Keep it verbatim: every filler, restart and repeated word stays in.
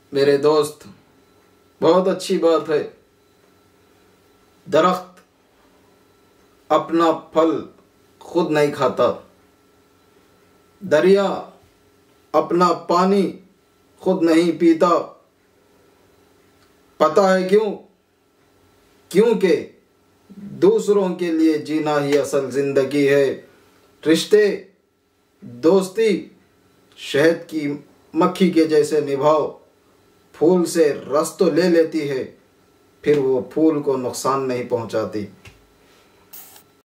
मेरे दोस्त, बहुत अच्छी बात है। दरख्त अपना फल खुद नहीं खाता, दरिया अपना पानी खुद नहीं पीता। पता है क्यों? क्योंकि दूसरों के लिए जीना ही असल जिंदगी है। रिश्ते, दोस्ती शहद की मक्खी के जैसे निभाओ। फूल से रस तो ले लेती है, फिर वो फूल को नुकसान नहीं पहुंचाती।